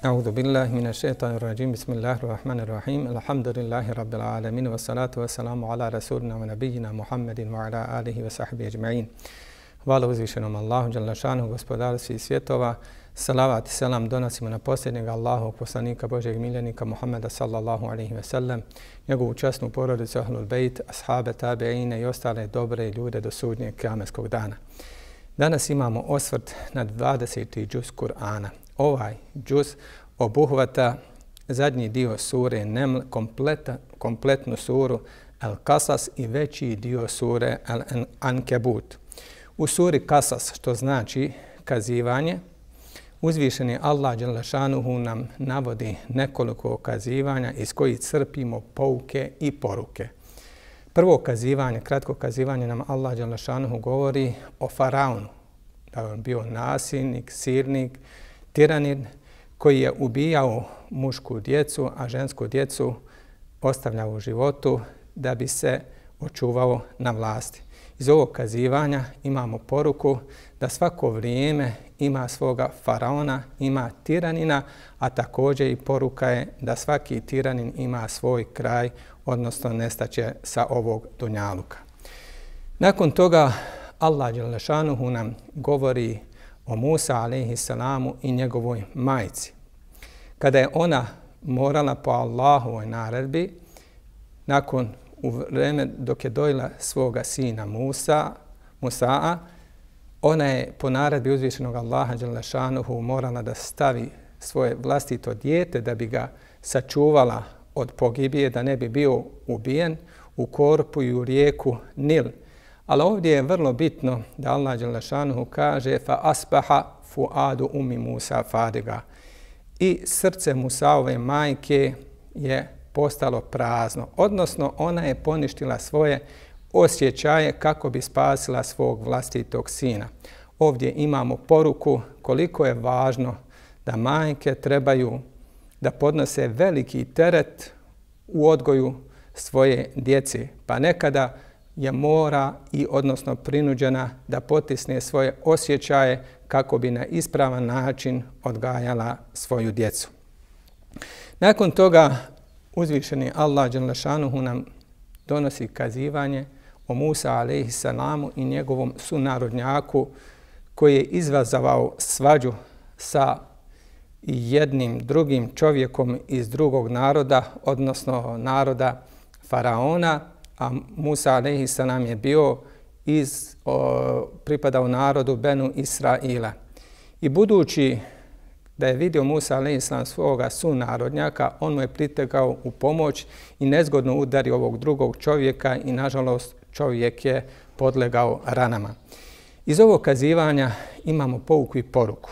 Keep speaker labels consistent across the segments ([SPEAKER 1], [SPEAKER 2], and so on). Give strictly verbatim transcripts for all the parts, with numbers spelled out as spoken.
[SPEAKER 1] أعوذ بالله من الشيطان الرجيم بسم الله الرحمن الرحيم الحمد لله رب العالمين والصلاة والسلام على رسولنا ونبينا محمد وعلى آله وصحبه أجمعين. Hvala uzvišenom Allahu dželle šanuhu, gospodaru svih svjetova. Salavat i selam donosimo na posljednjeg Allahovog poslanika, Božjeg miljenika Muhammeda sallallahu alejhi ve sellem, njegovu časnu porodicu, ahlul bejt, ashabe, tabeine i ostale dobre ljude do sudnjeg kıyameskog dana. Danas imamo osvrt na dvadeseti džuz Kur'ana. Ovaj džuz obuhvata zadnji dio sure Neml, kompleta, kompletnu suru Al-Kasas i veći dio sure Al-Ankebut. U suri Kasas, što znači kazivanje, uzvišeni Allah dželle šanuhu nam navodi nekoliko kazivanja iz kojih crpimo pouke i poruke. Prvo kazivanje, kratko kazivanje nam Allah dželle šanuhu govori o Faraonu, da je bio nasilnik, silnik, tiranin koji je ubijao mušku djecu, a žensku djecu ostavljao u životu da bi se očuvao na vlasti. Iz ovog kazivanja imamo poruku da svako vrijeme ima svoga faraona, ima tiranina, a također i poruka je da svaki tiranin ima svoj kraj, odnosno nestaće sa ovog dunjaluka. Nakon toga Allah dželle šanuhu nam govori o Musa alejhi selamu i njegovoj majci. Kada je ona morala po Allahovoj naredbi, nakon u vreme dok je dojila svoga sina Musa, Musaa, ona je po naredbi uzvišenog Allaha dželle šanuhu morala da stavi svoje vlastito dijete da bi ga sačuvala od pogibije, da ne bi bio ubijen u korpu i u rijeku Nil. Ali ovdje je vrlo bitno da Allah dželle šanuhu kaže fa asbaha fuadu ummi Musa fadiga. I srce Musaove majke je postalo prazno, odnosno ona je poništila svoje osjećaje kako bi spasila svog vlastitog sina. Ovdje imamo poruku koliko je važno da majke trebaju da podnose veliki teret u odgoju svoje djece, pa nekada je mora i odnosno prinuđena da potisne svoje osjećaje kako bi na ispravan način odgajala svoju djecu. Nakon toga uzvišeni Allah dželle šanuhu nam donosi kazivanje o Musa alejhi selamu i njegovom sunarodnjaku koji je izazvao svađu sa jednim drugim čovjekom iz drugog naroda, odnosno naroda Faraona, a Musa alejhi selam je bio iz, o, pripadao narodu Benu Israila. I budući da je vidio Musa alejhi selam svoga sunarodnjaka, on mu je pritekao u pomoć i nezgodno udario ovog drugog čovjeka i nažalost čovjek je podlegao ranama. Iz ovog kazivanja imamo pouku i poruku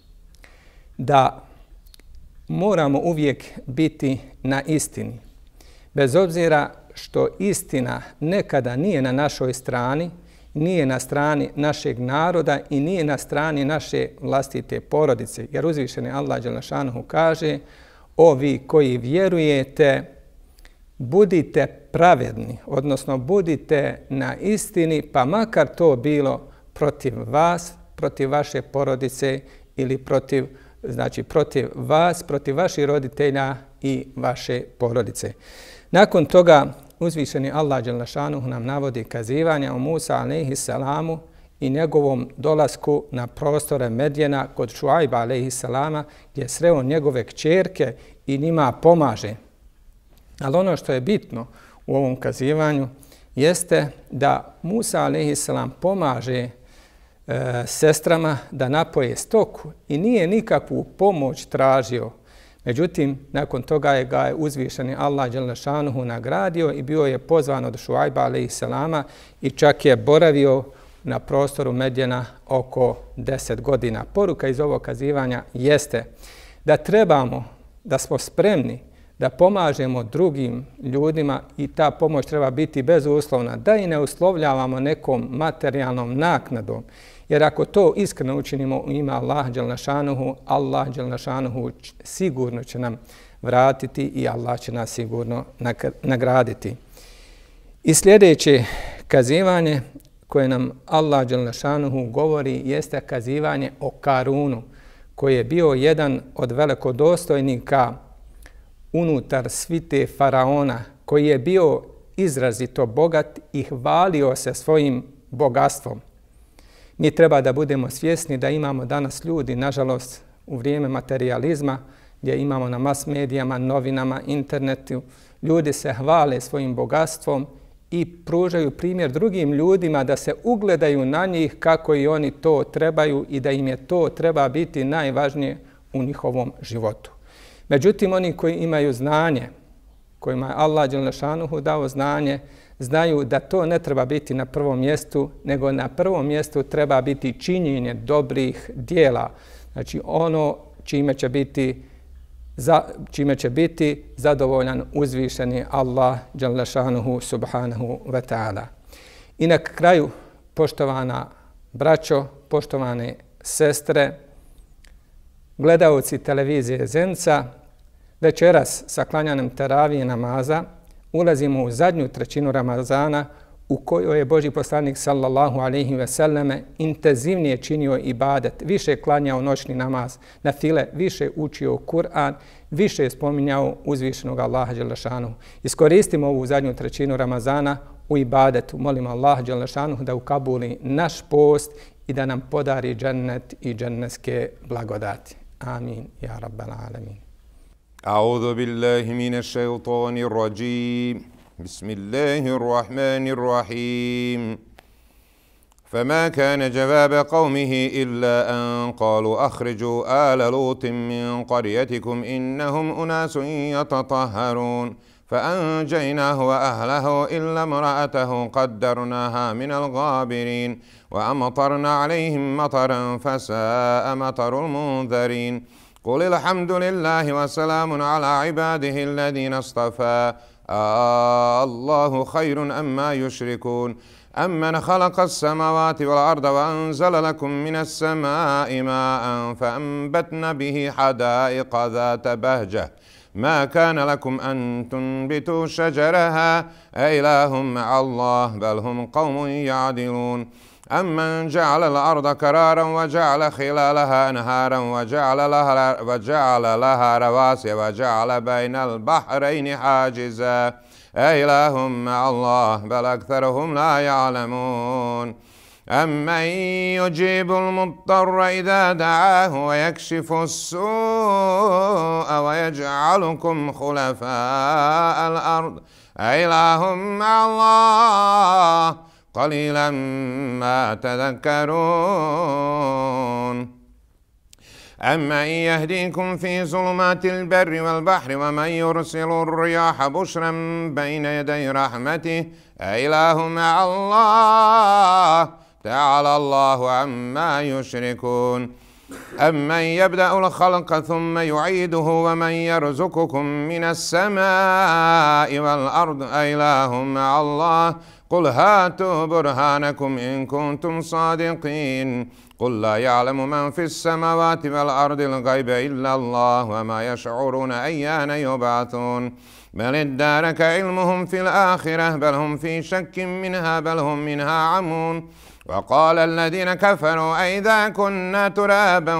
[SPEAKER 1] da moramo uvijek biti na istini. Bez obzira što istina nekada nije na našoj strani, nije na strani našeg naroda i nije na strani naše vlastite porodice. Jer uzvišeni Allah dželle šanuhu kaže: o vi koji vjerujete, budite pravedni, odnosno budite na istini, pa makar to bilo protiv vas, protiv vaše porodice ili protiv, znači protiv vas, protiv vaših roditelja i vaše porodice. Nakon toga uzvišeni Allah dželle šanuhu nam navodi kazivanja o Musa alejhi selamu i njegovom dolasku na prostore Medjena kod Šuajba alejhi selama, gdje je sreo njegove kćerke i njima pomaže. Ali ono što je bitno u ovom kazivanju jeste da Musa alejhi selam pomaže e, sestrama da napoje stoku i nije nikakvu pomoć tražio. Međutim, nakon toga je ga je uzvišeni Allah dželle šanuhu nagradio i bio je pozvan od Šuajba alejhi selama i čak je boravio na prostoru Medjena oko deset godina. Poruka iz ovog kazivanja jeste da trebamo, da smo spremni da pomažemo drugim ljudima i ta pomoć treba biti bezuslovna, da i ne uslovljavamo nekom materijalnom naknadom. Jer ako to iskreno učinimo u ime Allah dželle šanuhu, Allah dželle šanuhu sigurno će nam vratiti i Allah će nas sigurno nagraditi. I sljedeće kazivanje koje nam Allah dželle šanuhu govori jeste kazivanje o Karunu, koji je bio jedan od velikodostojnika unutar svite faraona, koji je bio izrazito bogat i hvalio se svojim bogatstvom. Mi treba da budemo svjesni da imamo danas ljudi, nažalost, u vrijeme materijalizma, gdje imamo na mas medijama, novinama, internetu, ljudi se hvale svojim bogatstvom i pružaju primjer drugim ljudima da se ugledaju na njih kako i oni to trebaju i da im je to treba biti najvažnije u njihovom životu. Međutim, oni koji imaju znanje, kojima je Allah dželle šanuhu dao znanje, znaju da to ne treba biti na prvom mjestu, nego na prvom mjestu treba biti činjenje dobrih dijela. Znači ono čime će biti, za, čime će biti zadovoljan uzvišeni Allah dželle šanuhu subhanahu wa ta'ala. I na kraju, poštovana braćo, poštovane sestre, gledaoci televizije Zenca, večeras sa klanjanjem teravije namaza ulazimo u zadnju trećinu Ramazana u kojoj je Božji poslanik sallallahu alejhi ve selleme intenzivnije činio ibadet, više klanjao noćni namaz, na file, više učio Kur'an, više spominjao uzvišenog Allaha dželle šanuhu. Iskoristimo ovu zadnju trećinu Ramazana u ibadetu. Molimo Allaha dželle šanuhu da ukabuli naš post i da nam podari džennet i džennetske blagodati. Amin, ja rabbal alamin.
[SPEAKER 2] أعوذ بالله من الشيطان الرجيم بسم الله الرحمن الرحيم فما كان جواب قومه إلا أن قالوا أخرجوا آل لوط من قريتكم إنهم أناس يتطهرون فأنجيناه وأهله إلا امرأته قدرناها من الغابرين وأمطرنا عليهم مطرا فساء مطر المنذرين قل الحمد لله وسلام على عباده الذين اصطفى آه الله خير أما يشركون أمن خلق السماوات والأرض وأنزل لكم من السماء ماء فأنبتنا به حدائق ذات بهجة ما كان لكم أن تنبتوا شجرها أإله مع الله بل هم قوم يعدلون أمن جعل الأرض قرارا وجعل خلالها أنهارا وجعل لها, وجعل لها رواسي وجعل بين البحرين حاجزا أإله مع الله بل أكثرهم لا يعلمون أمن يجيب المضطر إذا دعاه ويكشف السوء ويجعلكم خلفاء الأرض أإله مع الله قليلا ما تذكرون أمن يهديكم في ظلمات البر والبحر ومن يرسل الرياح بشرا بين يدي رحمته أإله مع الله تعالى الله عما يشركون أمن يبدأ الخلق ثم يعيده ومن يرزقكم من السماء والأرض أإله مع الله قل هاتوا برهانكم إن كنتم صادقين قل لا يعلم من في السماوات والأرض الغيب إلا الله وما يشعرون أيان يبعثون بل ادارك علمهم في الآخرة بل هم في شك منها بل هم منها عمون وقال الذين كفروا أئذا كنا ترابا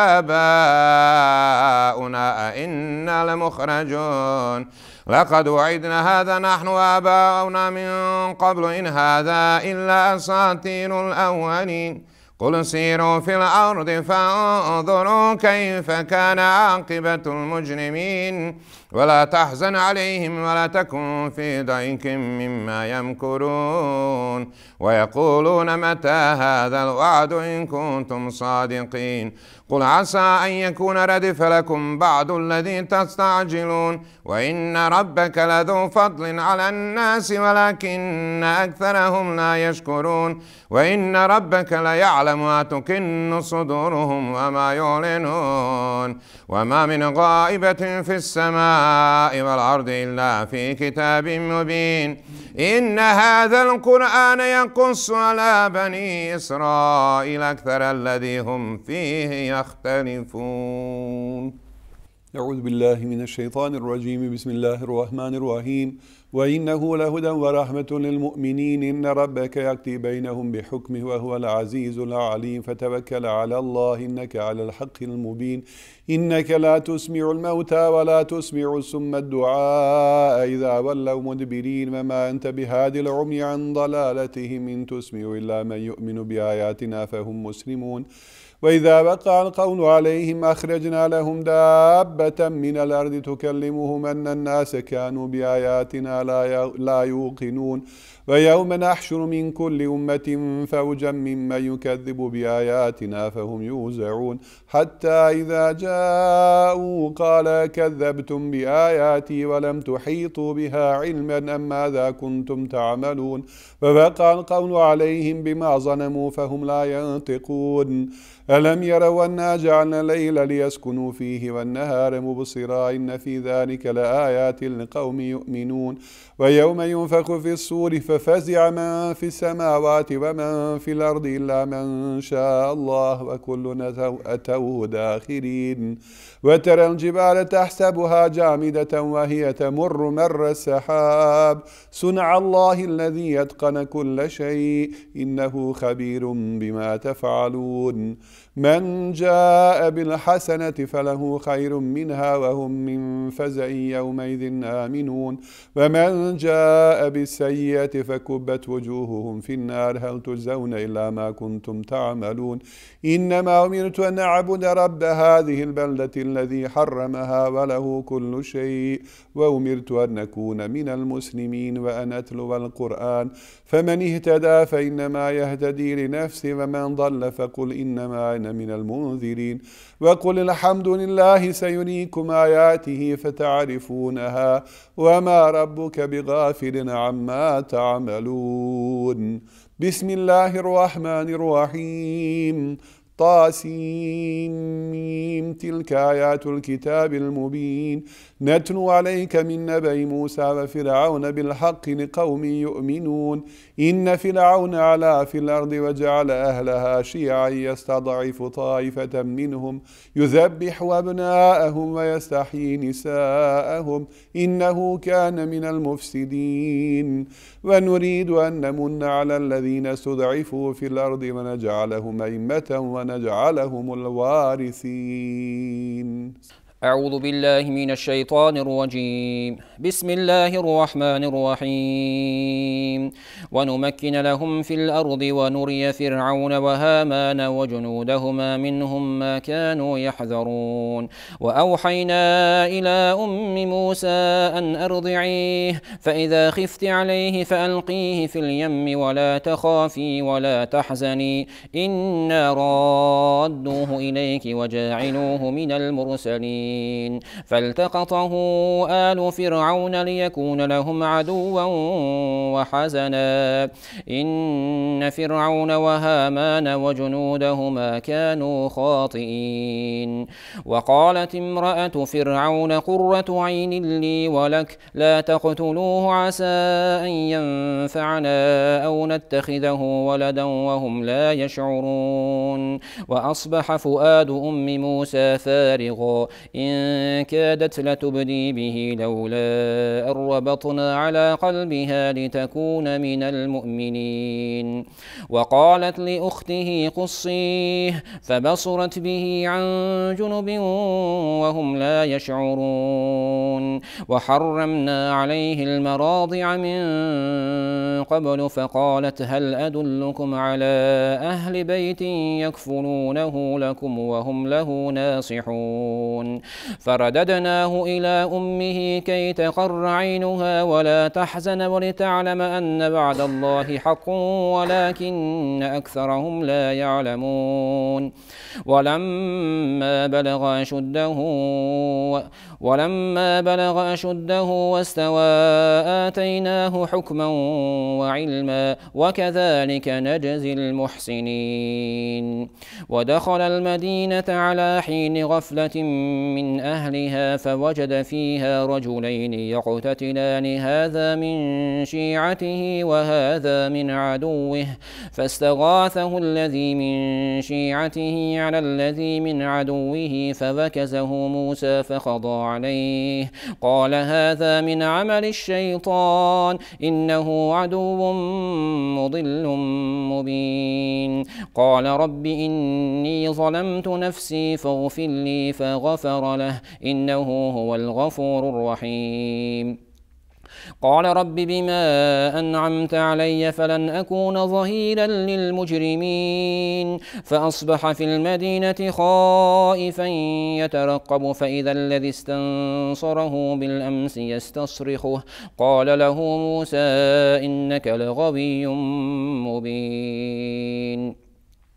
[SPEAKER 2] وآباؤنا أئنا لمخرجون لقد وعدنا هذا نحن وآباؤنا من قبل إن هذا إلا أساطير الأولين قل سيروا في الأرض فانظروا كيف كان عاقبة المجرمين ولا تحزن عليهم ولا تكن في ضيق مما يمكرون ويقولون متى هذا الوعد إن كنتم صادقين قل عسى أن يكون ردف لكم بعض الذي تستعجلون وإن ربك لذو فضل على الناس ولكن أكثرهم لا يشكرون وإن ربك ليعلم ما تكن صدورهم وما يعلنون وما من غائبة في السماء والأرض إلا في كتاب مبين إن هذا القرآن يقص على بني إسرائيل أكثر الذي هم فيه يختلفون.
[SPEAKER 3] أعوذ بالله من الشيطان الرجيم بسم الله الرحمن الرحيم وإنه لهدى ورحمة للمؤمنين إن ربك يقضي بينهم بحكمه وهو العزيز العليم فتوكل على الله إنك على الحق المبين إنك لا تسمع الموتى ولا تسمع السم الدعاء إذا ولوا مدبرين وما أنت بهادي العمي عن ضلالتهم إن تسمع إلا من يؤمن بآياتنا فهم مسلمون وإذا وقع القول عليهم أخرجنا لهم دابة من الأرض تكلمهم أن الناس كانوا بآياتنا لا يوقنون ويوم نحشر من كل أمة فوجا ممن يكذب بآياتنا فهم يوزعون حتى إذا جاءوا قال كذبتم بآياتي ولم تحيطوا بها علما أم ماذا كنتم تعملون ووقع القول عليهم بما ظلموا فهم لا ينطقون ألم يروا أنا جعلنا الليل ليسكنوا فيه والنهار مبصرا إن في ذلك لآيات لقوم يؤمنون ويوم ينفخ في الصور ففزع من في السماوات ومن في الأرض إلا من شاء الله وكلنا أتوه داخرين وترى الجبال تحسبها جامدة وهي تمر مر السحاب صنع الله الذي يتقن كل شيء إنه خبير بما تفعلون من جاء بالحسنة فله خير منها وهم من فزع يومئذ آمنون ومن جاء بالسيئة فكبت وجوههم في النار هل تجزون إلا ما كنتم تعملون إنما أمرت أن أعبد رب هذه البلدة الذي حرمها وله كل شيء وأمرت أن أكون من المسلمين وأن أتلو القرآن فمن اهتدى فإنما يهتدي لنفسه ومن ضل فقل إنما أنا من المنذرين وقل الحمد لله سيريكم آياته فتعرفونها وما ربك بغافل عما تعملون بسم الله الرحمن الرحيم طاسيم تلك آيات الكتاب المبين نتلو عليك من نبأ موسى وفرعون بالحق لقوم يؤمنون إن فرعون علا في الأرض وجعل أهلها شيعا يستضعف طائفة منهم يذبح أبناءهم ويستحيي نساءهم إنه كان من المفسدين ونريد أن نمن على الذين استضعفوا في الأرض ونجعلهم أئمة ونجعلهم الوارثين.
[SPEAKER 4] أعوذ بالله من الشيطان الرجيم بسم الله الرحمن الرحيم ونمكن لهم في الأرض ونري فرعون وهامان وجنودهما منهم ما كانوا يحذرون وأوحينا إلى أم موسى أن أرضعيه فإذا خفت عليه فألقيه في اليم ولا تخافي ولا تحزني إنا رادوه إليك وجاعلوه من المرسلين فالتقطه آل فرعون ليكون لهم عدوا وحزنا إن فرعون وهامان وجنودهما كانوا خاطئين وقالت امرأة فرعون قرة عين لي ولك لا تقتلوه عسى أن ينفعنا أو نتخذه ولدا وهم لا يشعرون وأصبح فؤاد أم موسى فارغا إن كادت لتبدي به لولا أن ربطنا على قلبها لتكون من المؤمنين وقالت لأخته قصيه فبصرت به عن جنب وهم لا يشعرون وحرمنا عليه المراضع من قبل فقالت هل أدلكم على أهل بيت يكفلونه لكم وهم له ناصحون فرددناه إلى أمه كي تقر عينها ولا تحزن ولتعلم أن بعد الله حق ولكن أكثرهم لا يعلمون ولما بلغ أشده ولما بلغ أشده واستوى آتيناه حكما وعلما وكذلك نجزي المحسنين ودخل المدينة على حين غفلة من أهل أهلها فوجد فيها رجلين يقتتلان هذا من شيعته وهذا من عدوه فاستغاثه الذي من شيعته على الذي من عدوه فوكزه موسى فقضى عليه قال هذا من عمل الشيطان إنه عدو مضل مبين قال رب إني ظلمت نفسي فاغفر لي فغفر له إنه هو الغفور الرحيم قال رب بما أنعمت علي فلن أكون ظهيرا للمجرمين فأصبح في المدينة خائفا يترقب فإذا الذي استنصره بالأمس يستصرخه قال له موسى إنك لغوي مبين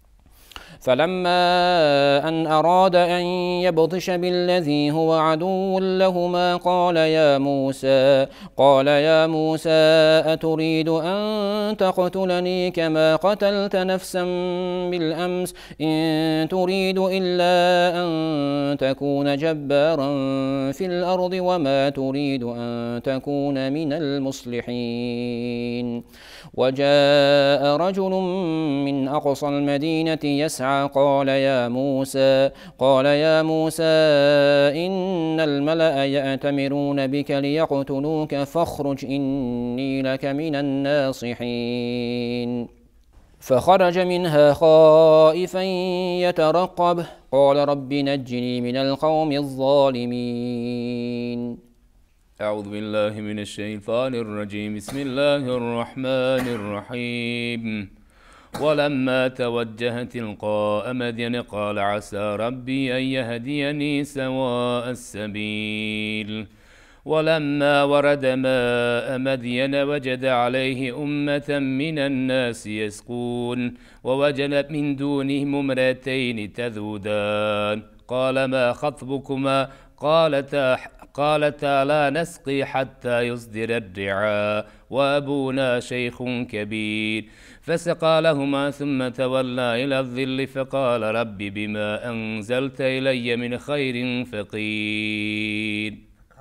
[SPEAKER 4] فلما أن أراد أن يبطش بالذي هو عدو لهما قال يا موسى قال يا موسى أتريد أن تقتلني كما قتلت نفسا بالأمس إن تريد إلا أن تكون جبارا في الأرض وما تريد أن تكون من المصلحين وجاء رجل من أقصى المدينة يسعى قال يا موسى قال يا موسى إن الملأ يأتمرون بك ليقتلوك فاخرج إني لك من الناصحين فخرج منها خائفا يترقب قال رب نجني من القوم الظالمين.
[SPEAKER 5] أعوذ بالله من الشيطان الرجيم. بسم الله الرحمن الرحيم. ولما توجه تلقاء مدين قال عسى ربي أن يهديني سواء السبيل. ولما ورد ماء مدين وجد عليه أمة من الناس يسقون ووجد من دونهم امرأتين تذودان قال ما خطبكما قالتا قالتا لا نسقي حتى يصدر الرعاء وأبونا شيخ كبير فسقى لهما ثم تولى إلى الظل فقال رب بما أنزلت إلي من خير فقير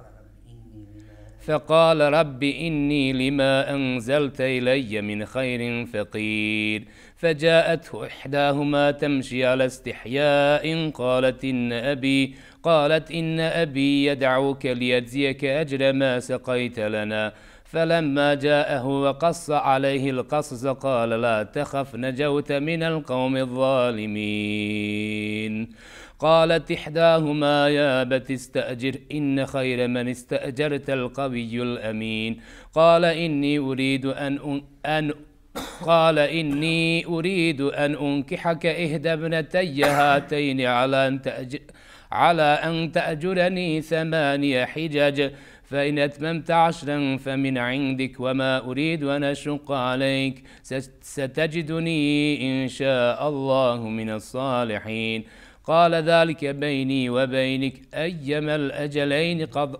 [SPEAKER 5] فقال رب إني لما أنزلت إلي من خير فقير فجاءته إحداهما تمشي على استحياء قالت إن أبي قالت إن أبي يدعوك ليجزيك أجر ما سقيت لنا فلما جاءه وقص عليه القصص قال لا تخف نجوت من القوم الظالمين. قالت إحداهما يا أبت استأجر إن خير من استأجرت القوي الأمين قال إني أريد أن أن قال إني أريد أن أنكحك إحدى ابنتي هاتين على أن تأجر على أن تأجرني ثماني حجج فإن أتممت عشرا فمن عندك وما أريد أن أشق عليك ستجدني إن شاء الله من الصالحين. قال ذلك بيني وبينك أيما الأجلين قض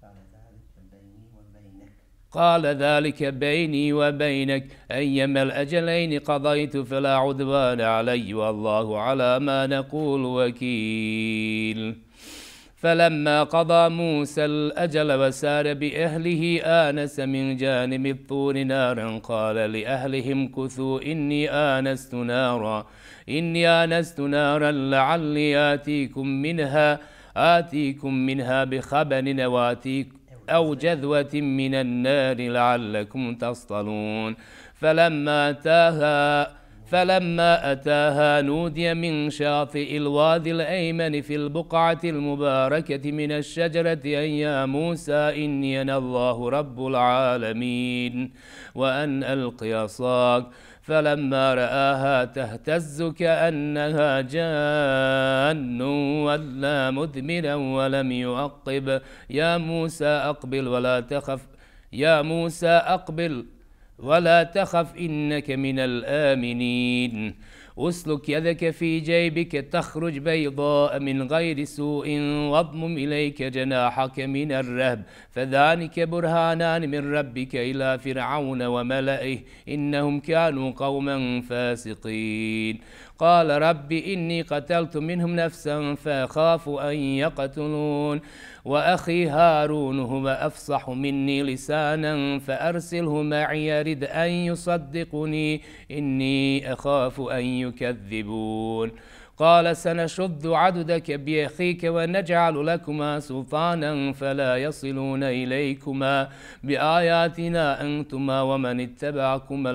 [SPEAKER 5] قال ذلك بيني وبينك أيما الأجلين قضيت فلا عدوان علي والله على ما نقول وكيل. فلما قضى موسى الأجل وسار بأهله آنس من جانب الطور نارا قال لأهلهم كثوا إني آنست نارا إني آنست نارا لعلي آتيكم منها آتيكم منها بخبر وآتيكم أو جذوة من النار لعلكم تصطلون. فلما أتاها فلما أتاها نودي من شاطئ الوادي الأيمن في البقعة المباركة من الشجرة أن يا موسى إني أنا الله رب العالمين وأن ألق عصاك فلما رآها تهتز كأنها جان ولا مدبرا ولم يعقب يا موسى أقبل ولا تخف يا موسى أقبل ولا تخف إنك من الآمنين. اسلك يدك في جيبك تخرج بيضاء من غير سوء واضمم إليك جناحك من الرهب فذلك برهانان من ربك إلى فرعون وملئه إنهم كانوا قوما فاسقين قال رب إني قتلت منهم نفسا فأخاف أن يقتلون وأخي هارون هو أفصح مني لسانا فأرسله معي يرد أن يصدقني إني أخاف أن يكذبون قال سنشد عضدك بأخيك ونجعل لكما سلطانا فلا يصلون إليكما بآياتنا أنتما ومن اتبعكما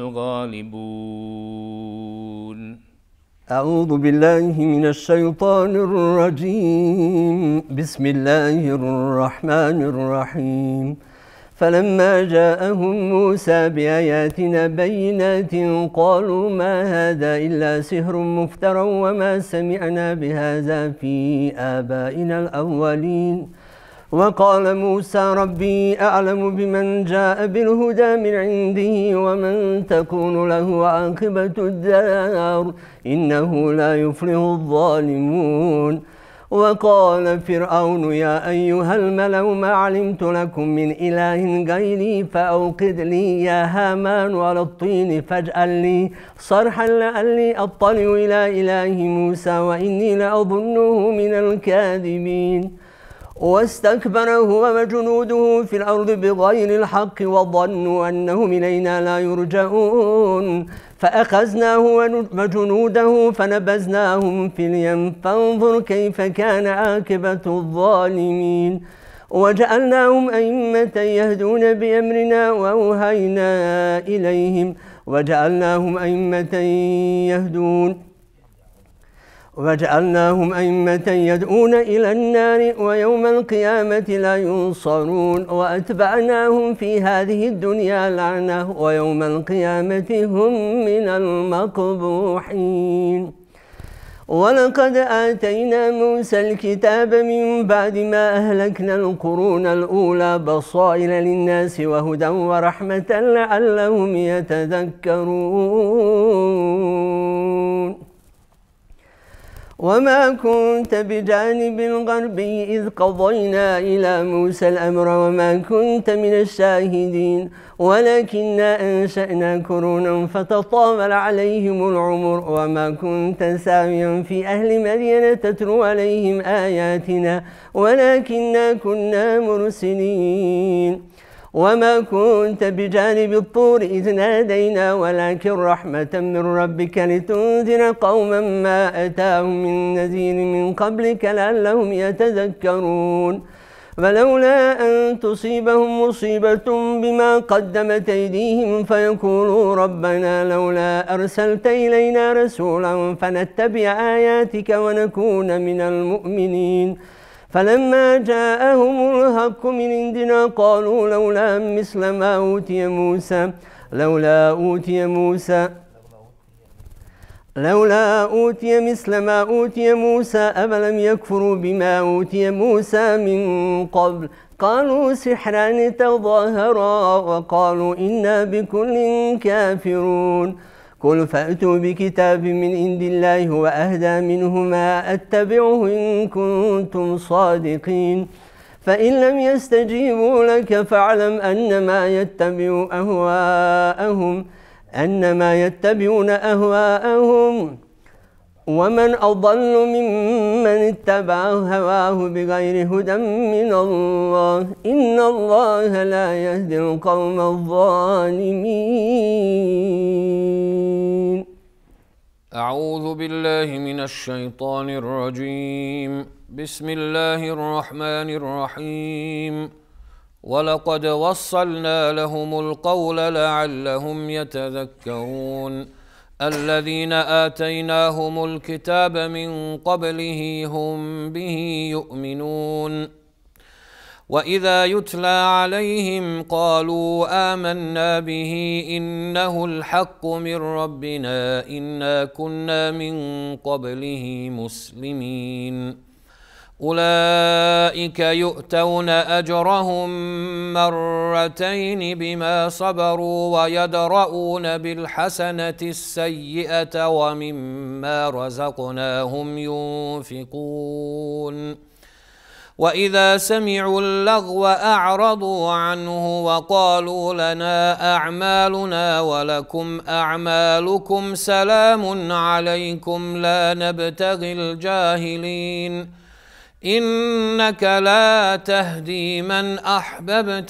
[SPEAKER 5] الغالبون.
[SPEAKER 6] أعوذ بالله من الشيطان الرجيم. بسم الله الرحمن الرحيم. فلما جاءهم موسى بآياتنا بينات قالوا ما هذا إلا سحر مفترى وما سمعنا بهذا في آبائنا الأولين. وقال موسى ربي أعلم بمن جاء بالهدى من عنده ومن تكون له عاقبة الدار إنه لا يفلح الظالمون. وقال فرعون يا أيها الملأ ما علمت لكم من إله غيري فأوقد لي يا هامان على الطين فاجعل لي صرحا لعلي أطلع إلى إله موسى وإني لأظنه من الكاذبين. واستكبر هو وجنوده في الأرض بغير الحق وظنوا أنهم إلينا لا يرجعون فأخذناه وجنوده فنبذناهم في اليم فانظر كيف كان عاقبة الظالمين. وجعلناهم أئمة يهدون بأمرنا وأوحينا إليهم وجعلناهم أئمة يهدون وجعلناهم أئمة يدعون إلى النار ويوم القيامة لا ينصرون. وأتبعناهم في هذه الدنيا لعنة ويوم القيامة هم من المقبوحين. ولقد آتينا موسى الكتاب من بعد ما أهلكنا القرون الأولى بصائر للناس وهدى ورحمة لعلهم يتذكرون. وما كنت بجانب الغربي إذ قضينا إلى موسى الأمر وما كنت من الشاهدين ولكننا أنشأنا قرونا فتطاول عليهم العمر وما كنت ساويا في أهل مدين تتلو عليهم آياتنا ولكننا كنا مرسلين. وما كنت بجانب الطور إذ نادينا ولكن رحمة من ربك لتنذر قوما ما أتاهم من نذير من قبلك لعلهم يتذكرون. ولولا أن تصيبهم مصيبة بما قدمت أيديهم فيقولوا ربنا لولا أرسلت إلينا رسولا فنتبع آياتك ونكون من المؤمنين. فلما جاءهم الحق من عندنا قالوا لولا مثل ما أوتي موسى لولا أوتي موسى لولا أوتي مثل ما أوتي موسى أفلم يكفروا بما أوتي موسى من قبل قالوا سحران تظاهرا وقالوا إنا بكل كافرون. قل فأتوا بكتاب من عند الله وأهدى منه ما أتبعه إن كنتم صادقين. فإن لم يستجيبوا لك فاعلم أنما يتبعوا أهواءهم أنما يتبعون أهواءهم ومن أضل ممن اتبع هواه بغير هدى من الله إن الله لا يهدي القوم الظالمين.
[SPEAKER 7] أعوذ بالله من الشيطان الرجيم. بسم الله الرحمن الرحيم. ولقد وصلنا لهم القول لعلهم يتذكرون. الذين آتيناهم الكتاب من قبله هم به يؤمنون. وإذا يتلى عليهم قالوا آمنا به إنه الحق من ربنا إنا كنا من قبله مسلمين. أولئك يؤتون أجرهم مرتين بما صبروا ويدرؤون بالحسنة السيئة ومما رزقناهم ينفقون وإذا سمعوا اللغو أعرضوا عنه وقالوا لنا أعمالنا ولكم أعمالكم سلام عليكم لا نبتغي الجاهلين إنك لا تهدي من أحببت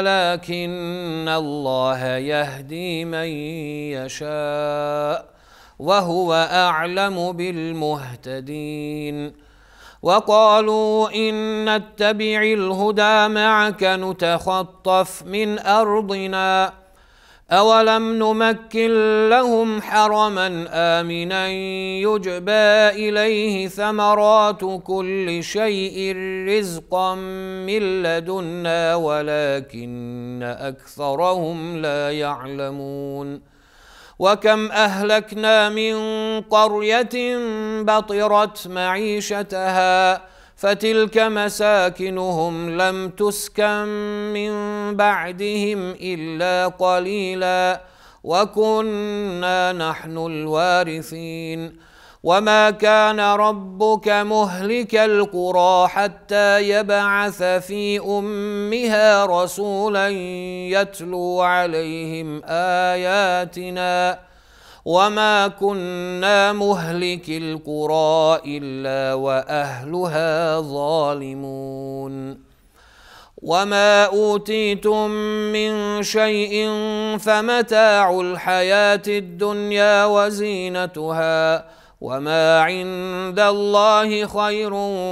[SPEAKER 7] ولكن الله يهدي من يشاء وهو أعلم بالمهتدين وقالوا إن نتبع الهدى معك نتخطف من أرضنا أولم نمكن لهم حرما آمنا يجبى إليه ثمرات كل شيء رزقا من لدنا ولكن أكثرهم لا يعلمون وكم أهلكنا من قرية بطرت معيشتها فتلك مساكنهم لم تسكن من بعدهم إلا قليلا وكنا نحن الوارثين وما كان ربك مهلك القرى حتى يبعث في أمها رسولا يتلو عليهم آياتنا وما كنا مهلك القرى إلا وأهلها ظالمون وما أوتيتم من شيء فمتاع الحياة الدنيا وزينتها وما عند الله خير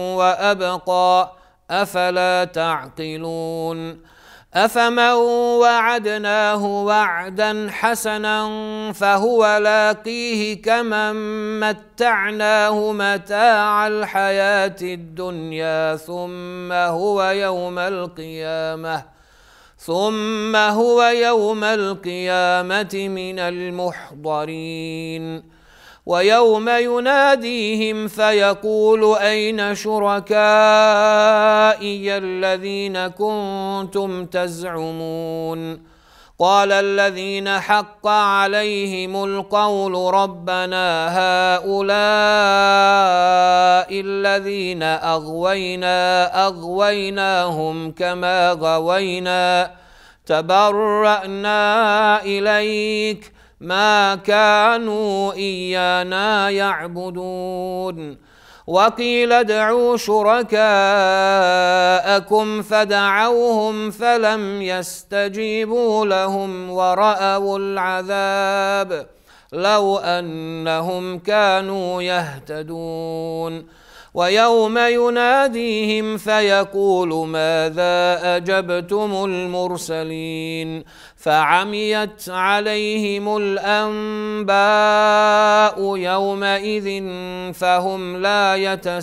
[SPEAKER 7] وأبقى أفلا تعقلون أفمن وعدناه وعدا حسنا فهو لاقيه كمن متعناه متاع الحياة الدنيا ثم هو يوم القيامة ثم هو يوم القيامة من المحضرين ويوم يناديهم فيقول أين شركائي الذين كنتم تزعمون قال الذين حق عليهم القول ربنا هؤلاء الذين أغوينا أغويناهم كما غوينا تبرأنا إليك ما كانوا إيانا يعبدون وقيل ادعوا شركاءكم فدعوهم فلم يستجيبوا لهم ورأوا العذاب لو أنهم كانوا يهتدون ويوم يناديهم فيقول ماذا أجبتم المرسلين فعميت عليهم الأنباء يومئذ فهم لا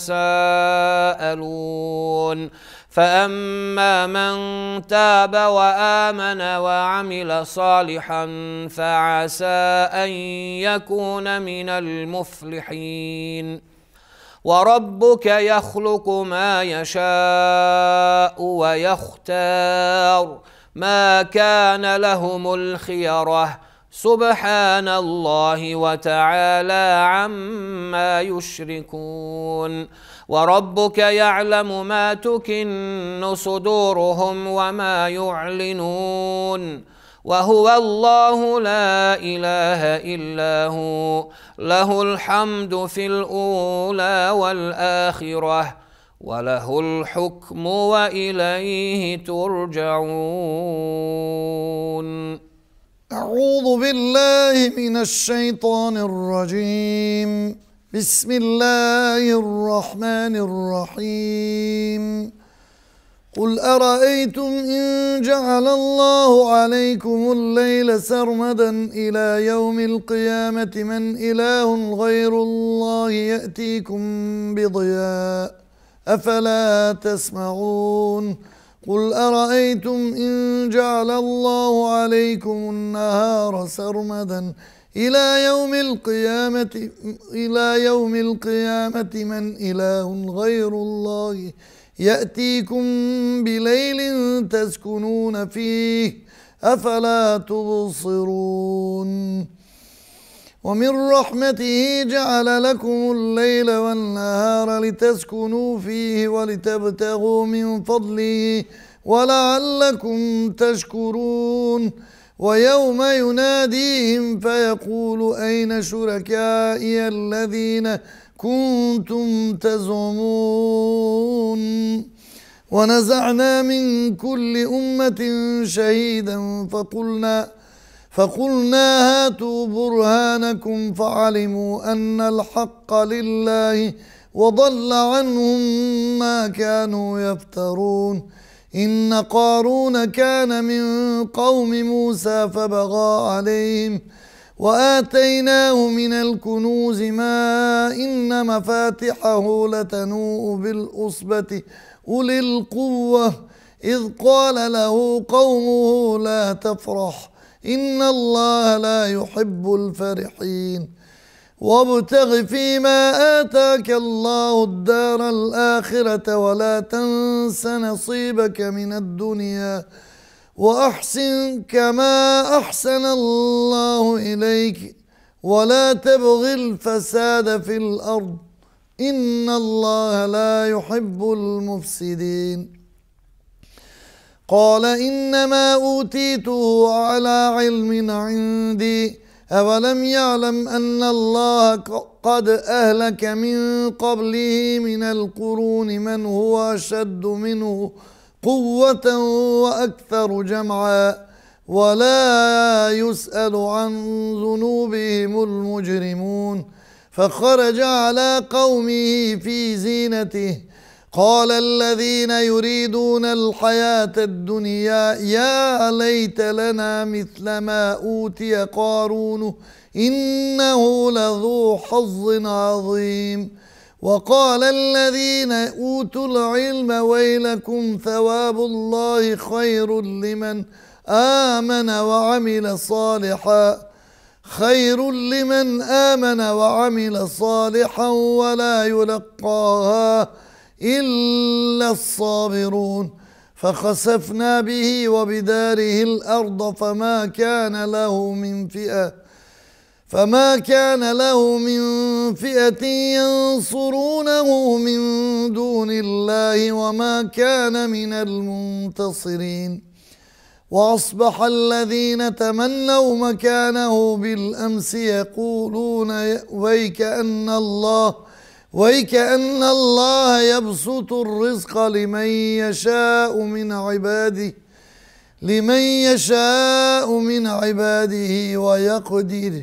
[SPEAKER 7] يتساءلون فأما من تاب وآمن وعمل صالحا فعسى أن يكون من المفلحين وربك يخلق ما يشاء ويختار ما كان لهم الخيرة سبحان الله وتعالى عما يشركون وربك يعلم ما تكن صدورهم وما يعلنون وهو الله لا إله إلا هو له الحمد في الأولى والآخرة وله الحكم وإليه ترجعون.
[SPEAKER 8] أعوذ بالله من الشيطان الرجيم. بسم الله الرحمن الرحيم. قل أرأيتم إن جعل الله عليكم الليل سرمدا إلى يوم القيامة من إله غير الله يأتيكم بضياء أفلا تسمعون. قل أرأيتم إن جعل الله عليكم النهار سرمدا إلى يوم القيامة إلى يوم القيامة من إله غير الله يأتيكم بليل تسكنون فيه أفلا تبصرون ومن رحمته جعل لكم الليل والنهار لتسكنوا فيه ولتبتغوا من فضله ولعلكم تشكرون ويوم يناديهم فيقول أين شركائي الذين كنتم تزعمون ونزعنا من كل أمة شهيدا فقلنا فقلنا هاتوا برهانكم فعلموا أن الحق لله وضل عنهم ما كانوا يفترون إن قارون كان من قوم موسى فبغى عليهم وآتيناه من الكنوز ما إن مفاتحه لتنوء بالأصبة أولي القوة إذ قال له قومه لا تفرح إن الله لا يحب الفرحين وابتغ فيما آتاك الله الدار الآخرة ولا تنس نصيبك من الدنيا وأحسن كما أحسن الله إليك ولا تبغ الفساد في الأرض إن الله لا يحب المفسدين قال إنما أوتيته على علم عندي أولم يعلم أن الله قد أهلك من قبله من القرون من هو أشد منه قوة وأكثر جمعا ولا يسأل عن ذنوبهم المجرمون فخرج على قومه في زينته قال الذين يريدون الحياة الدنيا يا ليت لنا مثل ما أوتي قارون إنه لذو حظ عظيم وقال الذين أوتوا العلم ويلكم ثواب الله خير لمن آمن وعمل صالحا خير لمن آمن وعمل صالحا ولا يلقاها إلا الصابرون فخسفنا به وبداره الأرض فما كان له من فئة فما كان له من فئة ينصرونه من دون الله وما كان من المنتصرين وأصبح الذين تمنوا مكانه بالأمس يقولون ويك أن الله ويكأن الله يبسط الرزق لمن يشاء من عباده لمن يشاء من عباده ويقدر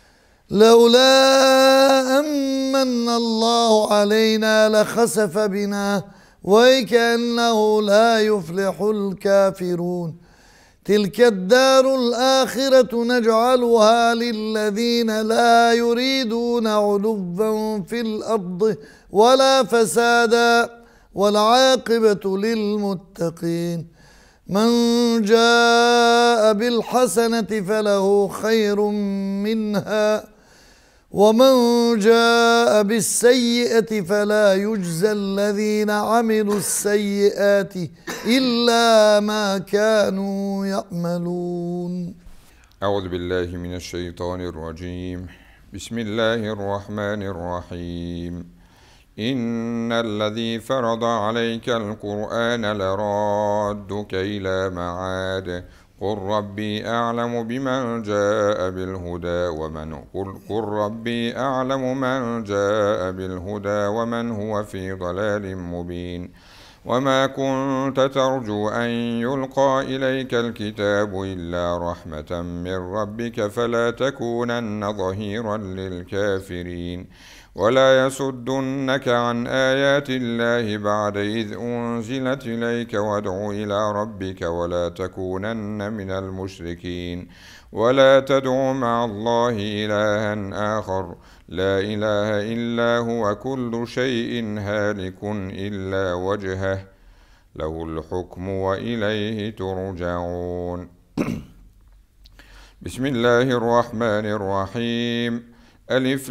[SPEAKER 8] لولا أمن الله علينا لخسف بنا ويكأنه لا يفلح الكافرون تلك الدار الآخرة نجعلها للذين لا يريدون علوا في الأرض ولا فسادا والعاقبة للمتقين من جاء بالحسنة فله خير منها ومن جاء بالسيئة فلا يجزى الذين عملوا السيئات إلا ما كانوا يعملون.
[SPEAKER 2] أعوذ بالله من الشيطان الرجيم. بسم الله الرحمن الرحيم. إن الذي فرض عليك القرآن لرادك إلى معاد قل ربي أعلم بمن جاء بالهدى ومن قل, قل ربي أعلم من جاء بالهدى ومن هو في ضلال مبين وما كنت ترجو أن يلقى إليك الكتاب إلا رحمة من ربك فلا تكونن ظهيرا للكافرين ولا يصدنك عن آيات الله بعد إذ أنزلت إليك وادع إلى ربك ولا تكونن من المشركين ولا تدع مع الله إلها آخر لا إله إلا هو كل شيء هالك إلا وجهه له الحكم وإليه ترجعون. بسم الله الرحمن الرحيم. ألف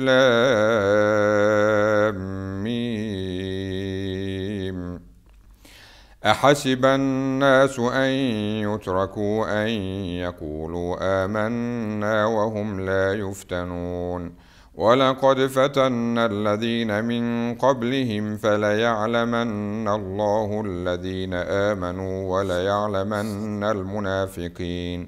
[SPEAKER 2] لام ميم. أحسب الناس أن يتركوا أن يقولوا آمنا وهم لا يفتنون ولقد فتنا الذين من قبلهم فليعلمن الله الذين آمنوا وليعلمن المنافقين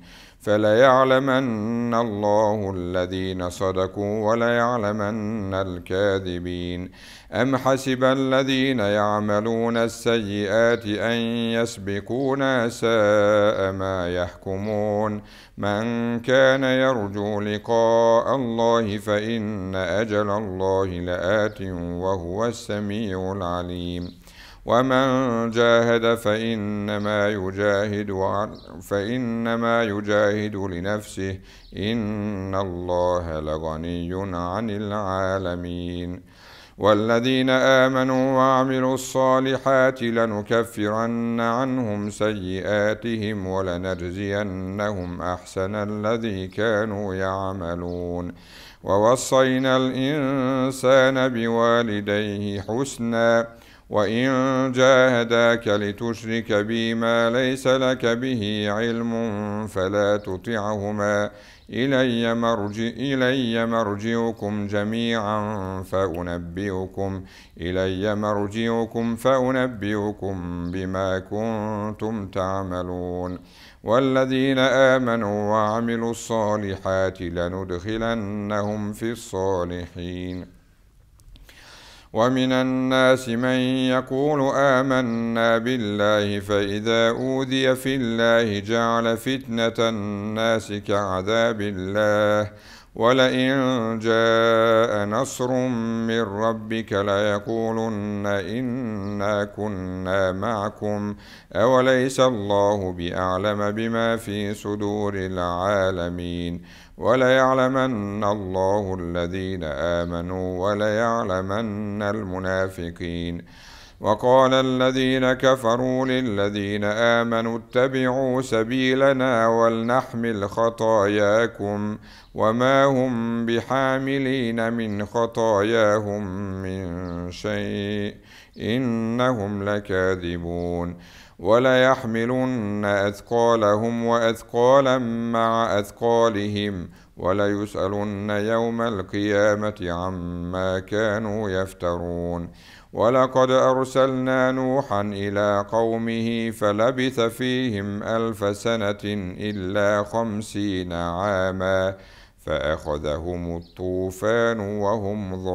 [SPEAKER 2] فليعلمن الله الذين صدقوا وليعلمن الكاذبين. أم حسب الذين يعملون السيئات أن يسبقونا ساء ما يحكمون. من كان يرجو لقاء الله فإن أجل الله لآت وهو السميع العليم. ومن جاهد فإنما يجاهد فإنما يجاهد لنفسه إن الله لغني عن العالمين. والذين آمنوا وعملوا الصالحات لنكفرن عنهم سيئاتهم ولنجزينهم أحسن الذي كانوا يعملون. ووصينا الإنسان بوالديه حسنا وإن جاهداك لتشرك بي ما ليس لك به علم فلا تطعهما إلي, مرجع إلي مرجعكم جميعا فأنبئكم إلي مرجعكم فأنبئكم بما كنتم تعملون. والذين آمنوا وعملوا الصالحات لندخلنهم في الصالحين. ومن الناس من يقول آمنا بالله فإذا أوذي في الله جعل فتنة الناس كعذاب الله ولئن جاء نصر من ربك ليقولن إنا كنا معكم أوليس الله بأعلم بما في صدور العالمين. وليعلمن الله الذين آمنوا وليعلمن المنافقين. وقال الذين كفروا للذين آمنوا اتبعوا سبيلنا ولنحمل خطاياكم وما هم بحاملين من خطاياهم من شيء إنهم لكاذبون. وليحملن أثقالهم وأثقالا مع أثقالهم وليسألن يوم القيامة عما كانوا يفترون. ولقد أرسلنا نوحا إلى قومه فلبث فيهم ألف سنة إلا خمسين عاما فأخذهم الطوفان وهم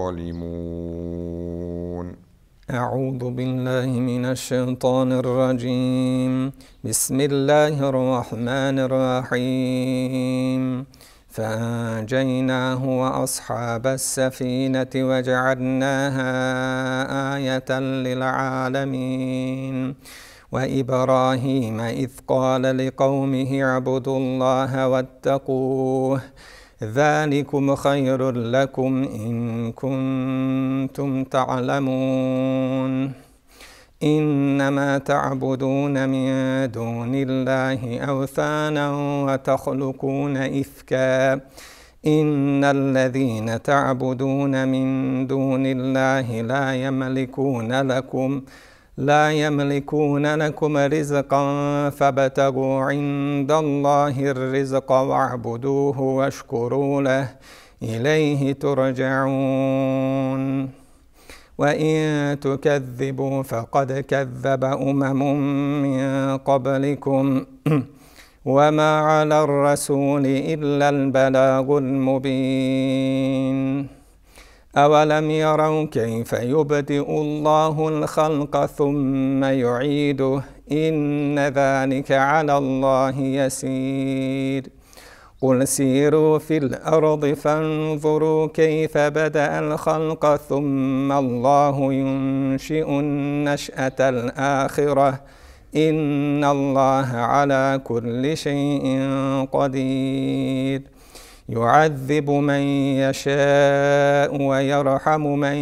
[SPEAKER 2] ظالمون.
[SPEAKER 1] أعوذ بالله من الشيطان الرجيم. بسم الله الرحمن الرحيم. فأنجيناه وأصحاب السفينة وجعلناها آية للعالمين. وإبراهيم إذ قال لقومه اعبدوا الله واتقوه ذلكم خير لكم إن كنتم تعلمون. إنما تعبدون من دون الله أوثانا وتخلقون إفكا إن الذين تعبدون من دون الله لا يملكون لكم لا يملكون لكم رزقا فابتغوا عند الله الرزق واعبدوه واشكروا له إليه ترجعون. وإن تكذبوا فقد كذب أمم من قبلكم وما على الرسول إلا البلاغ المبين. أولم يروا كيف يبدئ الله الخلق ثم يعيده إن ذلك على الله يسير. قل سيروا في الأرض فانظروا كيف بدأ الخلق ثم الله ينشئ النشأة الآخرة إن الله على كل شيء قدير. يعذب من يشاء ويرحم من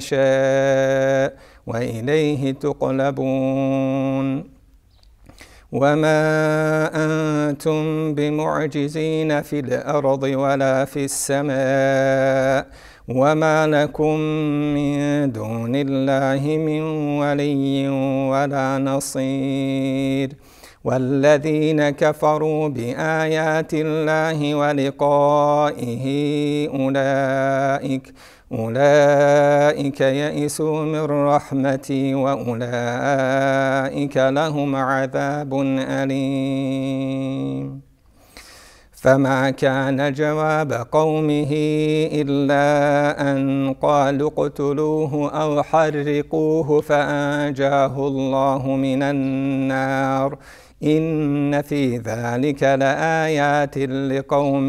[SPEAKER 1] يشاء وإليه تقلبون. وما أنتم بمعجزين في الأرض ولا في السماء وما لكم من دون الله من ولي ولا نصير والذين كفروا بآيات الله ولقائه أولئك أولئك يئسوا من رحمتي وأولئك لهم عذاب أليم. فما كان جواب قومه إلا أن قالوا اقتلوه أو حرقوه فأنجاه الله من النار إن في ذلك لآيات لقوم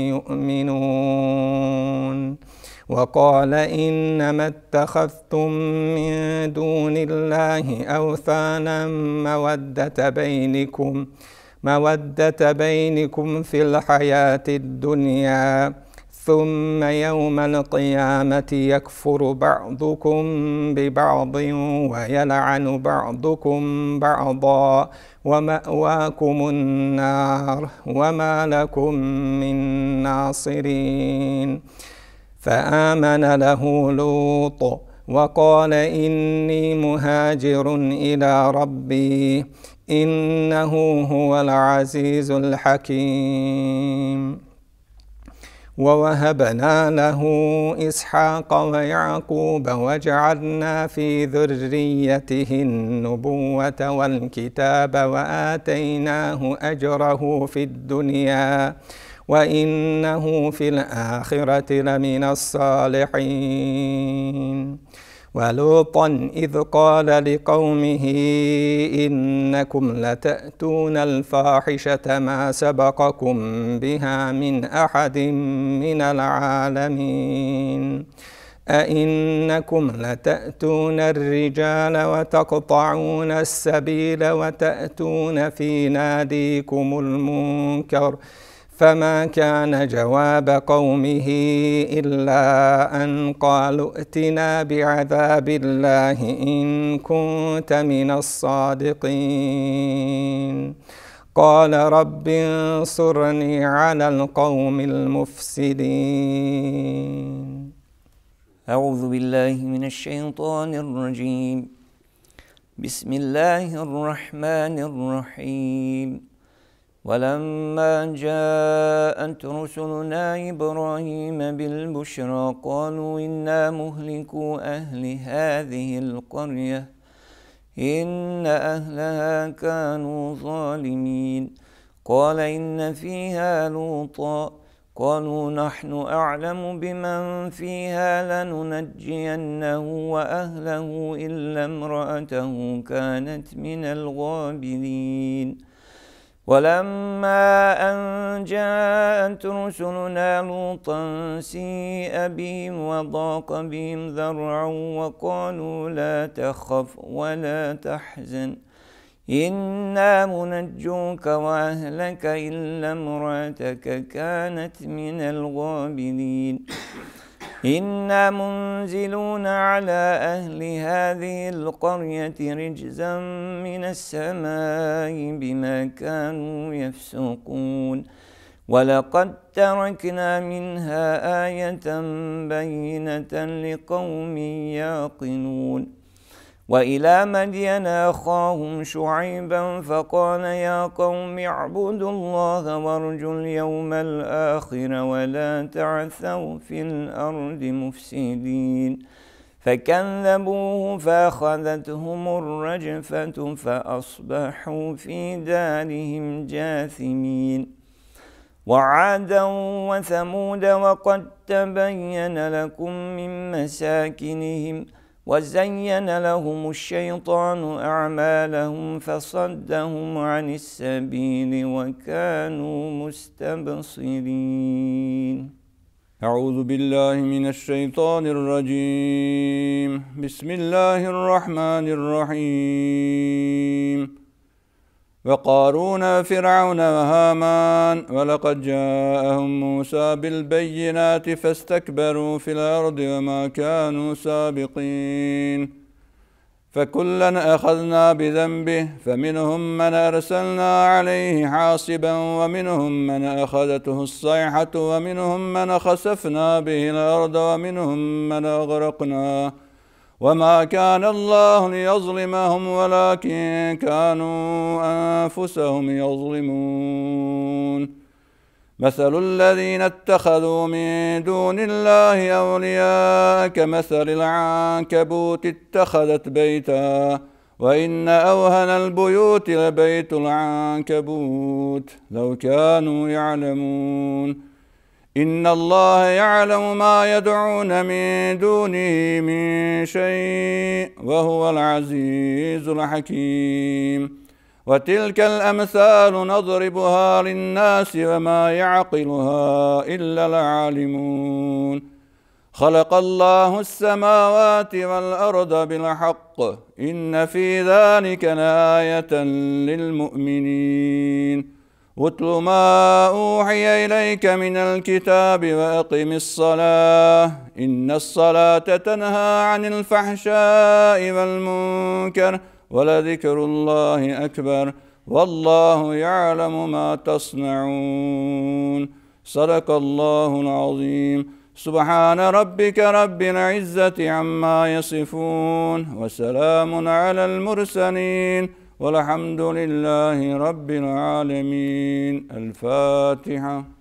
[SPEAKER 1] يؤمنون. وقال إنما اتخذتم من دون الله أوثانا مودة بينكم مودة بينكم في الحياة الدنيا ثم يوم القيامة يكفر بعضكم ببعض ويلعن بعضكم بعضا ومأواكم النار وما لكم من ناصرين. فآمن له لوط وقال إني مهاجر إلى ربي إنه هو العزيز الحكيم. ووهبنا له إسحاق ويعقوب وجعلنا في ذريته النبوة والكتاب وآتيناه أجره في الدنيا وإنه في الآخرة لمن الصالحين. ولوطا إذ قال لقومه إنكم لتأتون الفاحشة ما سبقكم بها من أحد من العالمين أئنكم لتأتون الرجال وتقطعون السبيل وتأتون في ناديكم المنكر فما كان جواب قومه إلا أن قالوا ائتنا بعذاب الله إن كنت من الصادقين. قال رب انصرني على القوم المفسدين.
[SPEAKER 9] أعوذ بالله من الشيطان الرجيم. بسم الله الرحمن الرحيم. ولما جاءت رسلنا إبراهيم بالبشرى قالوا إنا مهلكو أهل هذه القرية إن أهلها كانوا ظالمين. قال إن فيها لوطا قالوا نحن أعلم بمن فيها لننجينه وأهله إلا امرأته كانت من الغابرين. ولما أن جاءت رسلنا لوطا سيء بهم وضاق بهم ذرعا وقالوا لا تخف ولا تحزن إنا منجوك وأهلك إلا امرأتك كانت من الغابرين. إنا منزلون على أهل هذه القرية رجزا من السماء بما كانوا يفسقون. ولقد تركنا منها آية بينة لقوم يعقلون. وإلى مدين أخاهم شعيبا فقال يا قوم اعبدوا الله وارجوا اليوم الآخر ولا تعثوا في الأرض مفسدين. فكذبوه فأخذتهم الرجفة فأصبحوا في دارهم جاثمين. وعادا وثمود وقد تبين لكم من مساكنهم وزين لهم الشيطان أعمالهم فصدهم عن السبيل وكانوا مستبصرين.
[SPEAKER 10] أعوذ بالله من الشيطان الرجيم. بسم الله الرحمن الرحيم. وقارون فرعون وهامان ولقد جاءهم موسى بالبينات فاستكبروا في الأرض وما كانوا سابقين. فكلا أخذنا بذنبه فمنهم من أرسلنا عليه حاصبا ومنهم من أخذته الصيحة ومنهم من خسفنا به الأرض ومنهم من أغرقنا وما كان الله ليظلمهم ولكن كانوا أنفسهم يظلمون مثل الذين اتخذوا من دون الله أولياء كمثل العنكبوت اتخذت بيتا وإن أوهن البيوت لبيت العنكبوت لو كانوا يعلمون إن الله يعلم ما يدعون من دونه من شيء وهو العزيز الحكيم وتلك الأمثال نضربها للناس وما يعقلها إلا العالمون خلق الله السماوات والأرض بالحق إن في ذلك لآية للمؤمنين اتل ما أوحي إليك من الكتاب وأقم الصلاة إن الصلاة تنهى عن الفحشاء والمنكر ولذكر الله أكبر والله يعلم ما تصنعون صدق الله العظيم سبحان ربك رب العزة عما يصفون وسلام على المرسلين والحمد لله رب العالمين. الفاتحة.